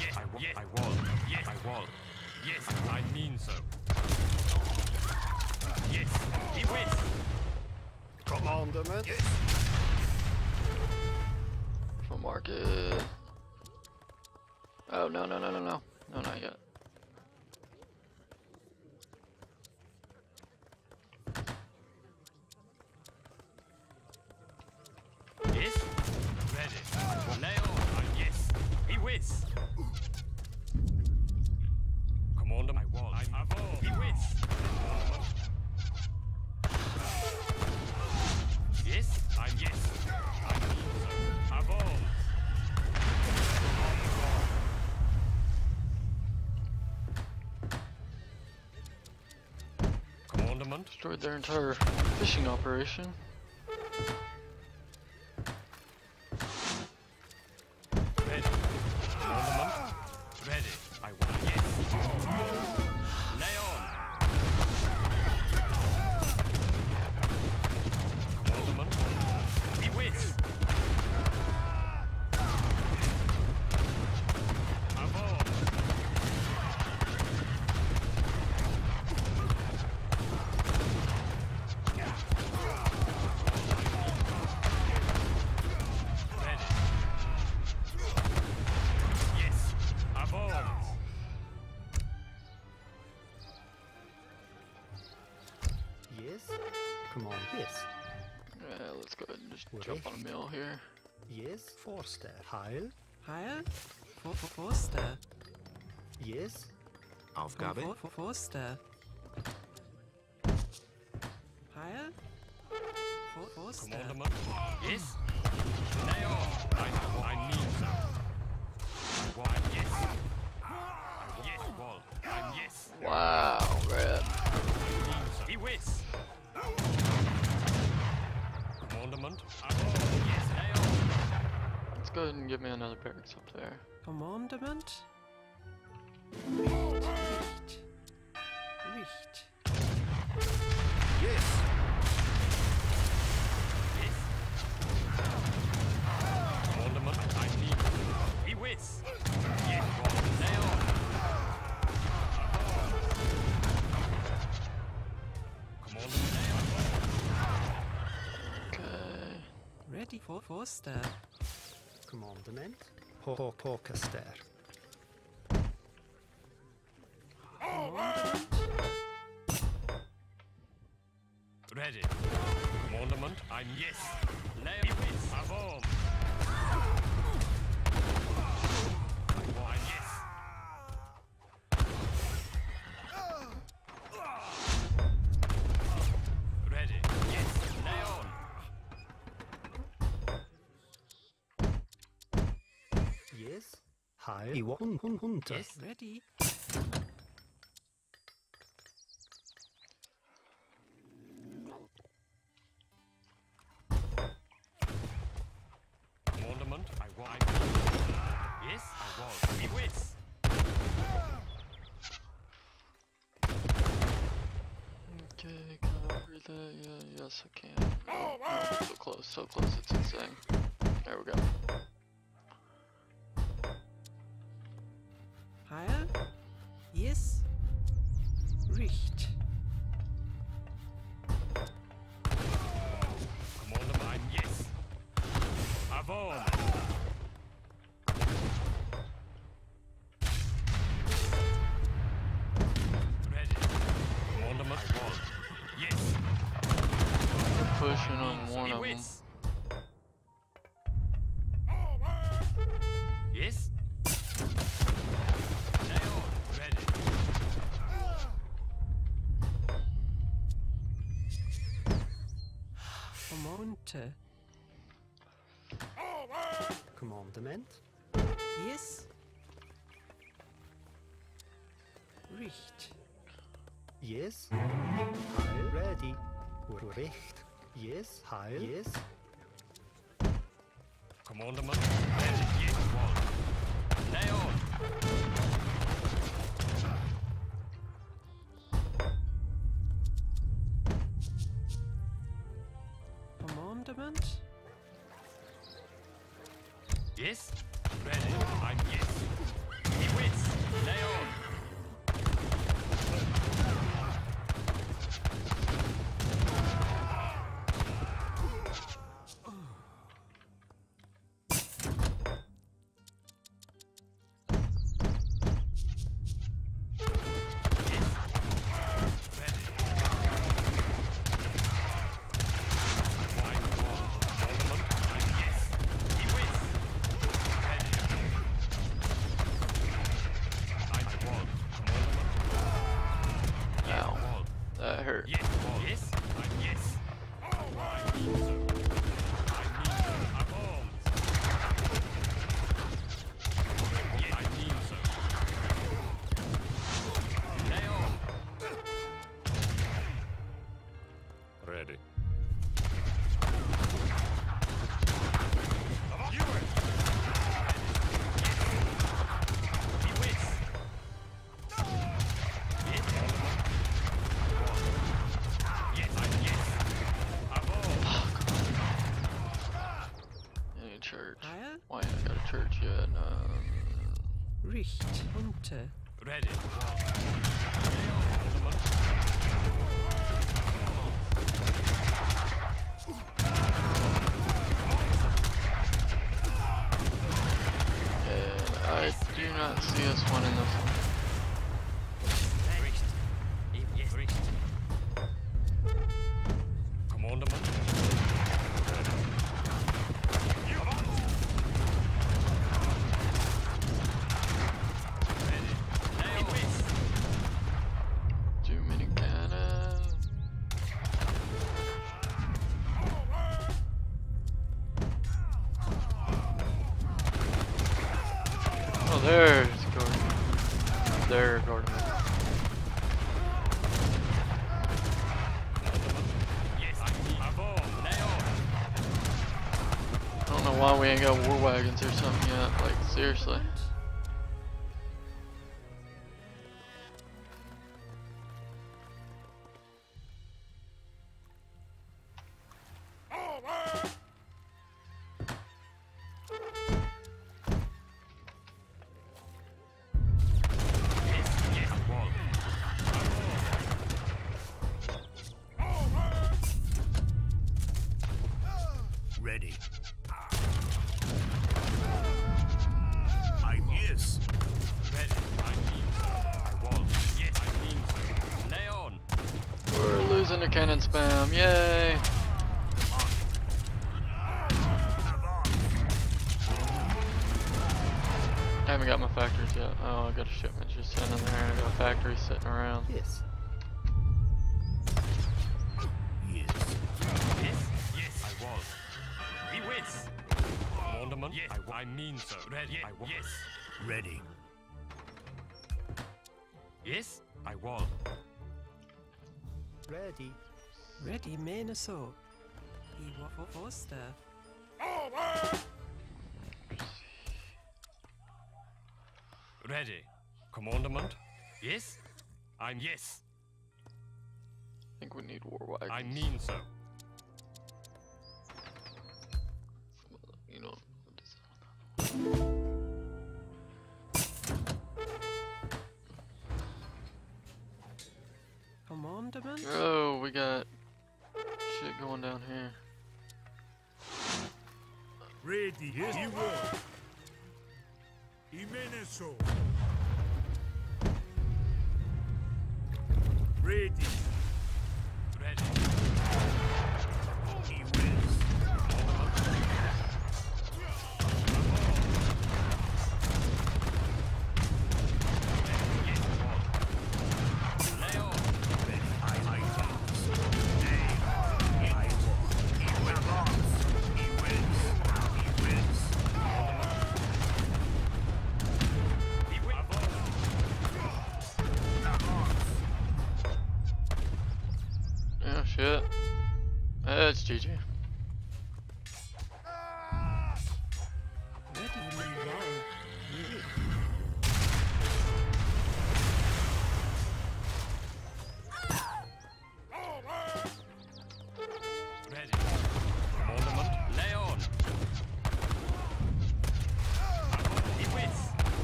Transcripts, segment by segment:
Yes, I was. Yes, I was. Yes, I mean so. Yes, he wins. Commandment. Yes. For market. Oh, no, no, no, no, no. No, not yet. Yes, ready. Leo, yes, he wins. Commander, I was. I'm above. He wins. Yes, I'm yes. I mean so. Above. Commandment. Destroyed their entire fishing operation. Ready. Commandment. Ready. I will. Yes. Leon. Commandment. He wins. Above. Ready. Yes. Above. Yes. Command. Yes. Yeah, let's go ahead and just We're jump on a ready. mill here. Yes. Forster. Heil. Heil? Forster. Yes. Aufgabe? Forster. Heil? Forster. Commandment. Yes. Leon. I mean so. I want. Yes. Yes. Wall. I'm yes. Wow, red. He wins. Commandment. Yes, Leon. Let's go ahead and give me another barracks up there. Commandment? Richt. Yes. Yes. Commandment. I need. He wins. Yes, wall. Leon. Commandment. Leon. Okay. Ready for Forster. Commandment. Porcaster. Ready. Commandment. I'm yes. Leon wins. Avom. I'm yes. Ready. Yes. Leon. Yes. Heil. Hunter. Yes. Ready. Commandment. I was. Yes, I was. He wins. Okay, can I read that? Yeah, yes, I can. Oh, so close, it's insane. There we go. Heil? Yes. Richt. Commandment. I'm yes. Avom. Ready. Commandment. I was. Yes. We're pushing on one He of them. wins. Yes. Leon. Ready. Monte. Commandment. Yes. Richt. Yes. Heil. Ready. Recht. Yes. Heil. Yes. Commandment. Ready. Yes. Wall. Leon. Commandment? Yes. Ready. I'm yes. good. Richt. Unter. Ready. I do not see us winning this one. Richt. Yes, Richt. Commandement. Ready. Nail this. Too many cannons. Oh, there's Gordon. There, Gordon. Yes, avant. Nail. I don't know why we ain't got war wagons or something yet. Like, seriously. Yes, yes, wall. Ready. I'm yes. Ready. I mean so. I wall. Yes, I mean so. Lay on. We're losing to cannon spam. Yay! I haven't got my factories yet. Oh, I got a shipment just sitting in there, and I got a factory sitting around. Yes. Yes. Yes, yes, I wall. He wins. Commandment. Yes, I mean so. Ready. I wall. Yes. Ready. Yes, I wall. Ready. Ready, mene så. I was there. Ready. Commandment. Yes. I'm yes. I think we need war wagons. I mean so. You know. Commandment. Oh, we got shit going down here. Ready. Yes. You will. Imeneso. Ready. Ready. He wins. Yes, wall. Lay on. I advance. Nay. I walk. He will advance. He wins. He wins. He wins. Advance. Yeah, shit. It's GG. Ready, Milan. Ready. Commandment. Lay on. He wins.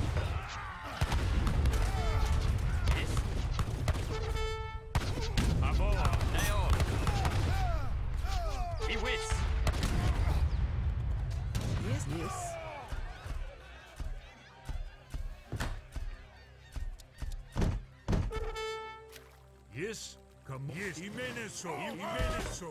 Yes. Avant. Lay on. He wins. Yes, yes. Yes. Come on. Yes. Imeneso. Imeneso.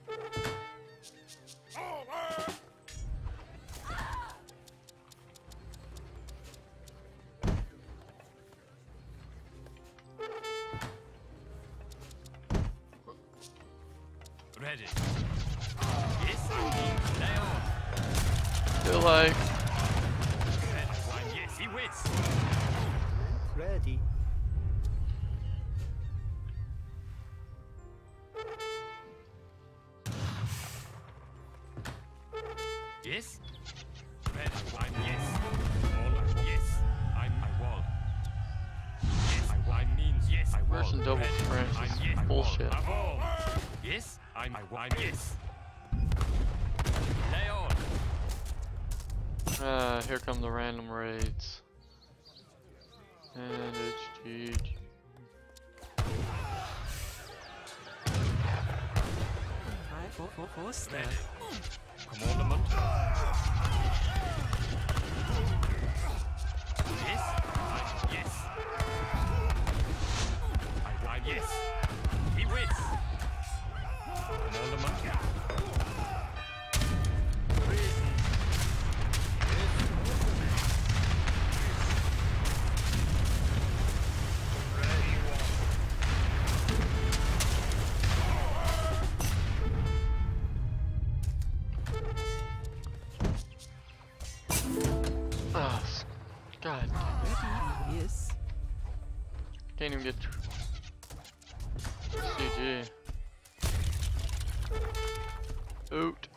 Ready. Yes. Lay on. Feel like Ready. Yes. He wins. Ready. Yes. Ready. I'm yes. All yes. I wall. Yes. I mean yes. I wall. Version double Ready. French I'm is yes. bullshit. Avant. Yes. I'm yes. Lay on. Here come the random raids. And it's GG. Right, force there. Commandment. Yes. Yes. Yes. He wins. Commandment. God, Yes. can't even get CG. Oot.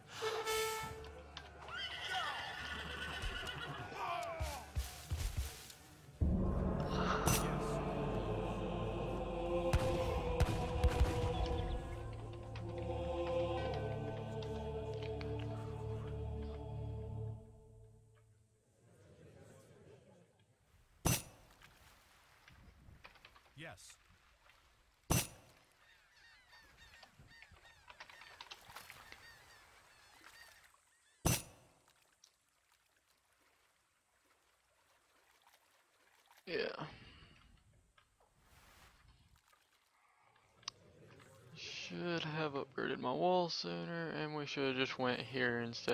Yes. Yeah. Should have upgraded my wall sooner, and we should have just went here instead.